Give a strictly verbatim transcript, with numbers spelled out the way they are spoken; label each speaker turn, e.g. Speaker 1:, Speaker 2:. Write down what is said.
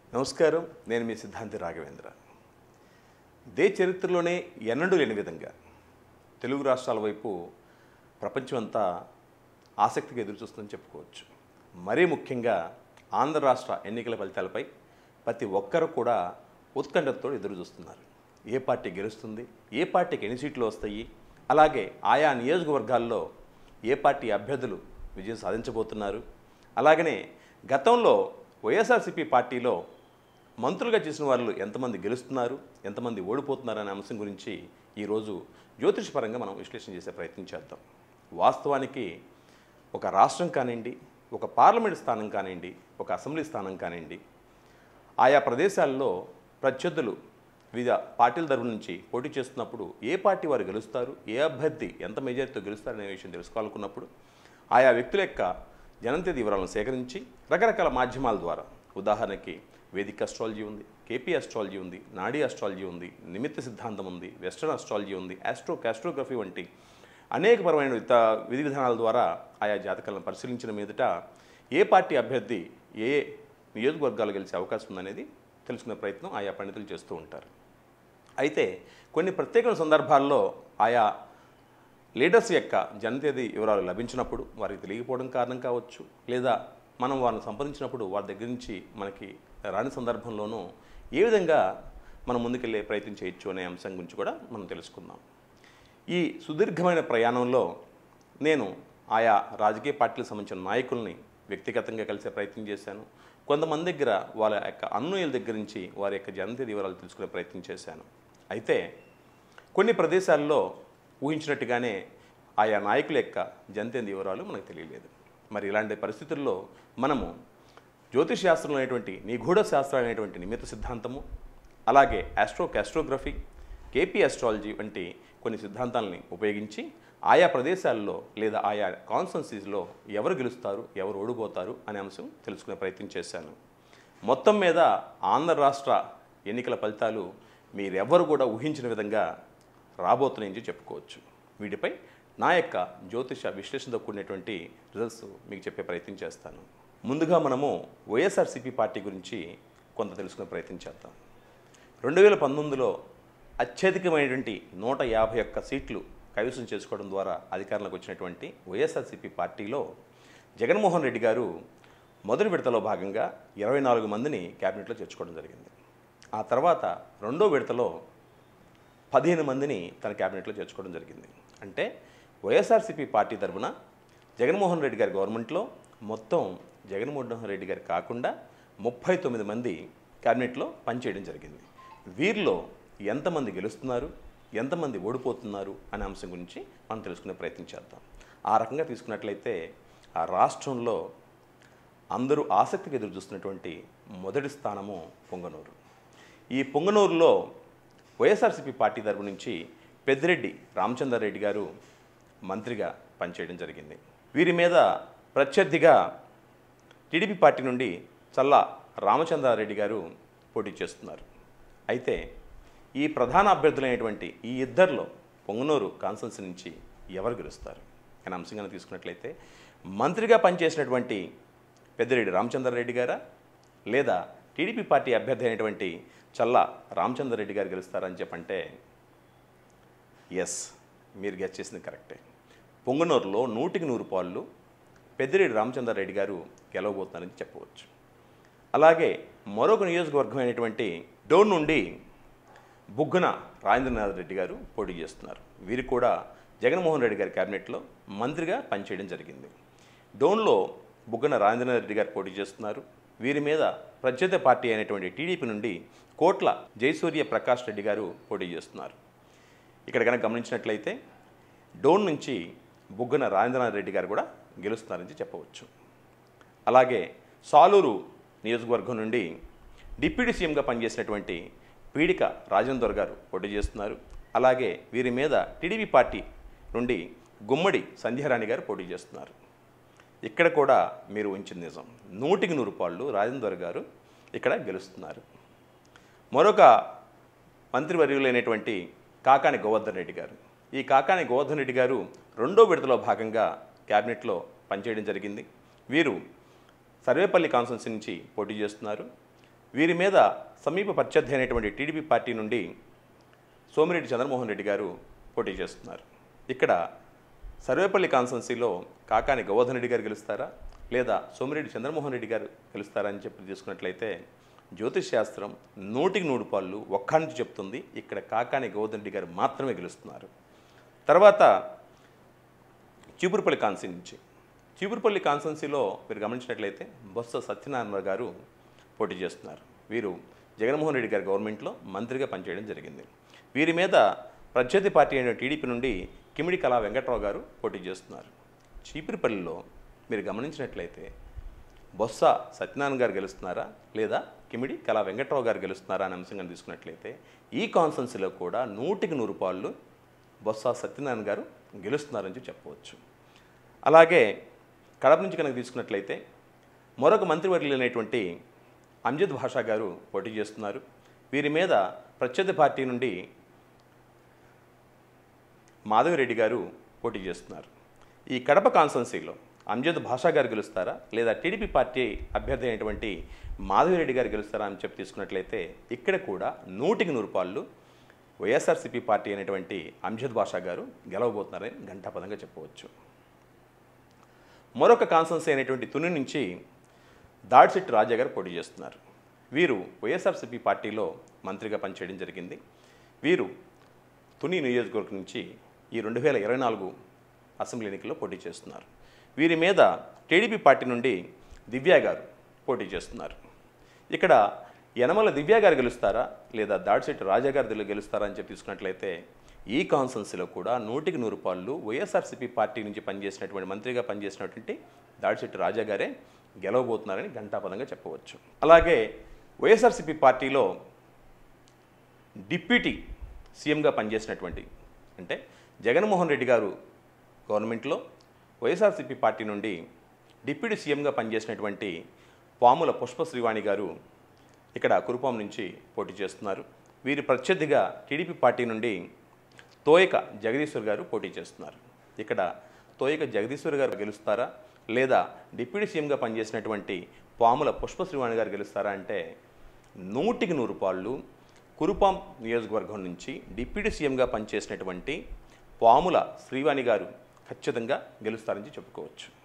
Speaker 1: నమస్కారం, నేను మీ సిద్ధాంతి రాఘవేంద్ర. దేశ చరిత్రలోనే ఎన్నడూ లేని విధంగా తెలుగు రాష్ట్రాల వైపు ప్రపంచమంతా ఆసక్తిగా ఎదురుచూస్తుందని చెప్పుకోవచ్చు. మరీ ముఖ్యంగా ఆంధ్ర రాష్ట్ర ఎన్నికల ఫలితాలపై ప్రతి ఒక్కరు కూడా ఉత్కంఠతో ఎదురు చూస్తున్నారు. ఏ పార్టీ గెలుస్తుంది, ఏ పార్టీకి ఎన్ని సీట్లు వస్తాయి, అలాగే ఆయా నియోజకవర్గాల్లో ఏ పార్టీ అభ్యర్థులు విజయం సాధించబోతున్నారు, అలాగనే గతంలో వైఎస్ఆర్సీపీ పార్టీలో మంత్రులుగా చేసిన వాళ్ళు ఎంతమంది గెలుస్తున్నారు, ఎంతమంది ఓడిపోతున్నారు అనే అంశం గురించి ఈరోజు జ్యోతిషపరంగా మనం విశ్లేషణ చేసే ప్రయత్నం చేద్దాం. వాస్తవానికి ఒక రాష్ట్రం కానివ్వండి, ఒక పార్లమెంట్ స్థానం కానివ్వండి, ఒక అసెంబ్లీ స్థానం కానివ్వండి, ఆయా ప్రదేశాల్లో ప్రత్యర్థులు వివిధ పార్టీల తరఫు నుంచి పోటీ చేస్తున్నప్పుడు ఏ పార్టీ వారు గెలుస్తారు, ఏ అభ్యర్థి ఎంత మెజారిటీతో గెలుస్తారు అనే విషయం తెలుసుకోవాలనుకున్నప్పుడు ఆయా వ్యక్తుల యొక్క జనంతేదీ వివరాలను సేకరించి రకరకాల మాధ్యమాల ద్వారా, ఉదాహరణకి వేదిక అస్ట్రాలజీ ఉంది, కేపీ అస్ట్రాలజీ ఉంది, నాడీ అస్ట్రాలజీ ఉంది, నిమిత్త సిద్ధాంతం ఉంది, వెస్టర్న్ అస్ట్రాలజీ ఉంది, ఆస్ట్రో కాస్ట్రోగ్రఫీ వంటి అనేకపరమైన విధి విధానాల ద్వారా ఆయా జాతకాలను పరిశీలించిన మీదట ఏ పార్టీ అభ్యర్థి ఏ నియోజకవర్గాలు గెలిచే అవకాశం ఉందనేది తెలుసుకునే ప్రయత్నం ఆయా పండితులు చేస్తూ ఉంటారు. అయితే కొన్ని ప్రత్యేక సందర్భాల్లో ఆయా లీడర్స్ యొక్క జనతేదీ వివరాలు లభించినప్పుడు వారికి తెలియకపోవడం కారణం కావచ్చు, లేదా మనం వారిని సంప్రదించినప్పుడు వారి దగ్గర నుంచి మనకి రాని సందర్భంలోనూ ఏ విధంగా మనం ముందుకెళ్ళే ప్రయత్నం చేయొచ్చు అనే అంశం గురించి కూడా మనం తెలుసుకుందాం. ఈ సుదీర్ఘమైన ప్రయాణంలో నేను ఆయా రాజకీయ పార్టీలకు సంబంధించిన నాయకుల్ని వ్యక్తిగతంగా కలిసే ప్రయత్నం చేశాను. కొంతమంది దగ్గర వాళ్ళ యొక్క అన్వయుల దగ్గర నుంచి వారి యొక్క జనతేదీ వివరాలు తెలుసుకునే ప్రయత్నం చేశాను. అయితే కొన్ని ప్రదేశాల్లో ఊహించినట్టుగానే ఆయా నాయకుల యొక్క జనతేదీ వివరాలు మనకు తెలియలేదు. మరి ఇలాంటి పరిస్థితుల్లో మనము జ్యోతిష్ శాస్త్రంలో అనేటువంటి నిగూఢ శాస్త్రం అనేటువంటి నిమిత్త సిద్ధాంతము, అలాగే ఆస్ట్రో కాస్ట్రోగ్రఫీ, కేపీ అస్ట్రాలజీ వంటి కొన్ని సిద్ధాంతాలని ఉపయోగించి ఆయా ప్రదేశాల్లో లేదా ఆయా కాన్స్టిట్యున్సీస్లో ఎవరు గెలుస్తారు, ఎవరు ఓడిపోతారు అనే అంశం తెలుసుకునే ప్రయత్నం చేశాను. మొత్తం మీద ఆంధ్ర రాష్ట్ర ఎన్నికల ఫలితాలు మీరెవ్వరు కూడా ఊహించిన విధంగా రాబోతున్నాయని చెప్పుకోవచ్చు. వీటిపై నా యొక్క జ్యోతిష విశ్లేషణతో కూడినటువంటి రిజల్ట్స్ మీకు చెప్పే ప్రయత్నం చేస్తాను. ముందుగా మనము వైఎస్ఆర్సీపీ పార్టీ గురించి కొంత తెలుసుకునే ప్రయత్నం చేద్దాం. రెండు వేల పంతొమ్మిదిలో అత్యధికమైనటువంటి నూట యాభై ఒక్క సీట్లు కైవసం చేసుకోవడం ద్వారా అధికారంలోకి వచ్చినటువంటి వైఎస్ఆర్సీపీ పార్టీలో జగన్మోహన్ రెడ్డి గారు మొదటి విడతలో భాగంగా ఇరవై నాలుగు మందిని క్యాబినెట్లో చేర్చుకోవడం జరిగింది. ఆ తర్వాత రెండో విడతలో పదిహేను మందిని తన క్యాబినెట్లో చేర్చుకోవడం జరిగింది. అంటే వైఎస్ఆర్సీపీ పార్టీ తరఫున జగన్మోహన్ రెడ్డి గారి గవర్నమెంట్లో మొత్తం జగన్మోహన్ రెడ్డి గారు కాకుండా ముప్పై తొమ్మిది మంది క్యాబినెట్లో పనిచేయడం జరిగింది. వీరిలో ఎంతమంది గెలుస్తున్నారు, ఎంతమంది ఓడిపోతున్నారు అనే అంశం గురించి మనం తెలుసుకునే ప్రయత్నం చేద్దాం. ఆ రకంగా తీసుకున్నట్లయితే ఆ రాష్ట్రంలో అందరూ ఆసక్తిగా ఎదురు చూస్తున్నటువంటి మొదటి స్థానము పొంగనూరు. ఈ పొంగనూరులో వైఎస్ఆర్సీపీ పార్టీ తరపు నుంచి పెద్దిరెడ్డి రామచంద్రారెడ్డి గారు మంత్రిగా పనిచేయడం జరిగింది. వీరి మీద ప్రత్యర్థిగా టీడీపీ పార్టీ నుండి చల్లా రామచంద్రారెడ్డి గారు పోటీ చేస్తున్నారు. అయితే ఈ ప్రధాన అభ్యర్థులైనటువంటి ఈ ఇద్దరిలో పొంగనూరు కాన్స్టిట్యున్సీ నుంచి ఎవరు గెలుస్తారు అనే అంశంగా తీసుకున్నట్లయితే మంత్రిగా పనిచేసినటువంటి పెద్దిరెడ్డి రామచంద్రారెడ్డి గారా, లేదా టీడీపీ పార్టీ అభ్యర్థి అయినటువంటి చల్లా రామచంద్రారెడ్డి గారు గెలుస్తారని చెప్పంటే ఎస్, మీరు గెస్ చేసింది కరెక్టే. పొంగనూరులో నూటికి నూరు పాళ్ళు పెద్దిరెడ్డి రామచంద్రారెడ్డి గారు గెలవబోతున్నారని చెప్పవచ్చు. అలాగే మరొక నియోజకవర్గం అయినటువంటి డోన్ నుండి బుగ్గన రాజేంద్రనాథ్ రెడ్డి గారు పోటీ చేస్తున్నారు. వీరు కూడా జగన్మోహన్ రెడ్డి గారి క్యాబినెట్లో మంత్రిగా పనిచేయడం జరిగింది. డోన్లో బుగ్గన రాజేంద్రనాథ్ రెడ్డి గారు పోటీ చేస్తున్నారు. వీరి మీద ప్రత్యర్థి పార్టీ అయినటువంటి టీడీపీ నుండి కోట్ల జయసూర్య ప్రకాష్ రెడ్డి గారు పోటీ చేస్తున్నారు. ఇక్కడ కనుక గమనించినట్లయితే డోన్ నుంచి బుగ్గన రాజేంద్రనాథ్ రెడ్డి గారు కూడా గెలుస్తున్నారని చెప్పవచ్చు. అలాగే సాలూరు నియోజకవర్గం నుండి డిప్యూటీ సీఎంగా పనిచేసినటువంటి పీడిక రాజేందర్ గారు పోటీ చేస్తున్నారు. అలాగే వీరి మీద టీడీపీ పార్టీ నుండి గుమ్మడి సంధ్యారాణి గారు పోటీ చేస్తున్నారు. ఇక్కడ కూడా మీరు ఉంచిన నిజం, నూటికి నూరు పాళ్ళు రాజేందర్ గారు ఇక్కడ గెలుస్తున్నారు. మరొక మంత్రివర్యులైనటువంటి కాకాని గోవర్ధన్ రెడ్డి గారు, ఈ కాకాని గోవర్ధన్ రెడ్డి గారు రెండో విడతలో భాగంగా క్యాబినెట్లో పనిచేయడం జరిగింది. వీరు సర్వేపల్లి కాన్స్టిట్యున్సీ నుంచి పోటీ చేస్తున్నారు. వీరి మీద సమీప ప్రత్యర్థి అయినటువంటి టీడీపీ పార్టీ నుండి సోమిరెడ్డి చంద్రమోహన్ రెడ్డి గారు పోటీ చేస్తున్నారు. ఇక్కడ సర్వేపల్లి కాన్స్టిట్యున్సీలో కాకాని గోవర్ధన్ రెడ్డి గారు గెలుస్తారా లేదా సోమిరెడ్డి చంద్రమోహన్ రెడ్డి గారు గెలుస్తారా అని చెప్పి తీసుకున్నట్లయితే జ్యోతిష్ శాస్త్రం నూటికి నూరు పాళ్ళు ఒక్క నుంచి చెప్తుంది, ఇక్కడ కాకాని గోవర్ధన్ రెడ్డి గారు మాత్రమే గెలుస్తున్నారు. తర్వాత చీపురుపల్లి కాన్స్టిట్యున్సీ నుంచి చీపురుపల్లి కాన్స్టిట్యున్సీలో మీరు గమనించినట్లయితే బొత్స సత్యనారాయణ గారు పోటీ చేస్తున్నారు. వీరు జగన్మోహన్ రెడ్డి గారి గవర్నమెంట్లో మంత్రిగా పనిచేయడం జరిగింది. వీరి మీద ప్రత్యర్థి పార్టీ అయిన టీడీపీ నుండి కిమిడి కళా వెంకట్రావు గారు పోటీ చేస్తున్నారు. చీపురుపల్లిలో మీరు గమనించినట్లయితే బొత్స సత్యనారాయణ గారు గెలుస్తున్నారా లేదా కిమిడి కళా వెంకట్రావు గారు గెలుస్తున్నారా అనే అంశంగా తీసుకున్నట్లయితే ఈ కాన్స్టిట్యున్సీలో కూడా నూటికి నూరు పాళ్ళు బొత్స సత్యనారాయణ గారు గెలుస్తున్నారని చెప్పవచ్చు. అలాగే కడప నుంచి కనుక తీసుకున్నట్లయితే మరొక మంత్రివర్యులు అయినటువంటి అంజద్ భాషా గారు పోటీ చేస్తున్నారు. వీరి మీద ప్రత్యర్థి పార్టీ నుండి మాధవిరెడ్డి గారు పోటీ చేస్తున్నారు. ఈ కడప కాన్స్టిట్యున్సీలో అంజద్ భాషా గారు గెలుస్తారా లేదా టీడీపీ పార్టీ అభ్యర్థి అయినటువంటి మాధవిరెడ్డి గారు గెలుస్తారా అని చెప్పి తీసుకున్నట్లయితే ఇక్కడ కూడా నూటికి నూరు పాళ్ళు వైఎస్ఆర్సీపీ పార్టీ అయినటువంటి అంజద్ భాషా గారు గెలవబోతున్నారని ఘంటాపదంగా చెప్పవచ్చు. మరొక కాన్స్టిట్యున్సీ అయినటువంటి తుని నుంచి దాడిశెట్టి రాజా గారు పోటీ చేస్తున్నారు. వీరు వైఎస్ఆర్సీపీ పార్టీలో మంత్రిగా పనిచేయడం జరిగింది. వీరు తుని నియోజకవర్గం నుంచి ఈ రెండు వేల ఇరవై నాలుగు అసెంబ్లీ ఎన్నికల్లో పోటీ చేస్తున్నారు. వీరి మీద టీడీపీ పార్టీ నుండి దివ్య గారు పోటీ చేస్తున్నారు. ఇక్కడ యనమల దివ్య గారు గెలుస్తారా లేదా దాడిశెట్టి రాజా గారు గెలుస్తారా అని చెప్పి తీసుకున్నట్లయితే ఈ కాన్స్టిట్యున్సీలో కూడా నూటికి నూరు పాళ్ళు వైఎస్ఆర్సీపీ పార్టీ నుంచి పనిచేసినటువంటి మంత్రిగా పనిచేసినటువంటి దాడిశెట్టి రాజా గారే గెలవబోతున్నారని ఘంటాపదంగా చెప్పవచ్చు. అలాగే వైఎస్ఆర్సీపీ పార్టీలో డిప్యూటీ సీఎంగా పనిచేసినటువంటి అంటే జగన్మోహన్ రెడ్డి గారు గవర్నమెంట్లో వైఎస్ఆర్సీపీ పార్టీ నుండి డిప్యూటీ సీఎంగా పనిచేసినటువంటి పాముల పుష్ప శ్రీవాణి గారు ఇక్కడ కురుపాం నుంచి పోటీ చేస్తున్నారు. వీరి ప్రత్యర్థిగా టీడీపీ పార్టీ నుండి తోయక జగదీశ్వర్ గారు పోటీ చేస్తున్నారు. ఇక్కడ తోయక జగదీశ్వర్ గారు గెలుస్తారా లేదా డిప్యూటీ సీఎంగా పనిచేసినటువంటి పాముల పుష్ప శ్రీవాణి గారు గెలుస్తారా అంటే నూటికి నూరు పాళ్ళు కురుపాం నియోజకవర్గం నుంచి డిప్యూటీ సీఎంగా పనిచేసినటువంటి పాముల శ్రీవాణి గారు ఖచ్చితంగా గెలుస్తారని చెప్పుకోవచ్చు.